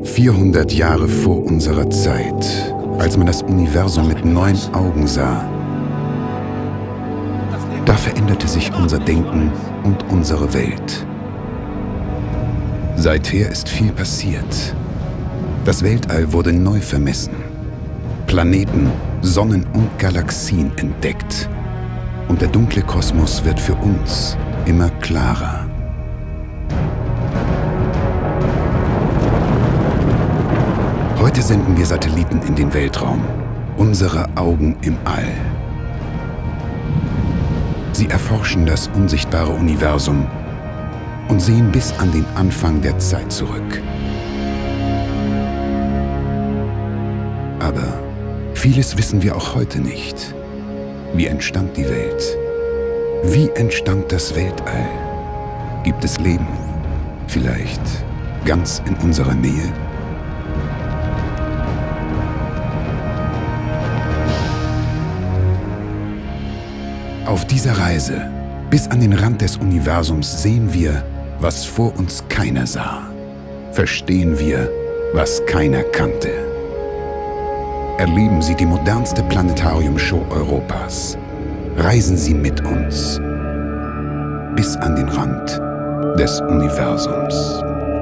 400 Jahre vor unserer Zeit, als man das Universum mit neuen Augen sah, da veränderte sich unser Denken und unsere Welt. Seither ist viel passiert. Das Weltall wurde neu vermessen. Planeten, Sonnen und Galaxien entdeckt. Und der dunkle Kosmos wird für uns immer klarer. Heute senden wir Satelliten in den Weltraum, unsere Augen im All. Sie erforschen das unsichtbare Universum und sehen bis an den Anfang der Zeit zurück. Aber vieles wissen wir auch heute nicht. Wie entstand die Welt? Wie entstand das Weltall? Gibt es Leben? Vielleicht ganz in unserer Nähe? Auf dieser Reise bis an den Rand des Universums sehen wir, was vor uns keiner sah. Verstehen wir, was keiner kannte. Erleben Sie die modernste Planetarium-Show Europas. Reisen Sie mit uns bis an den Rand des Universums.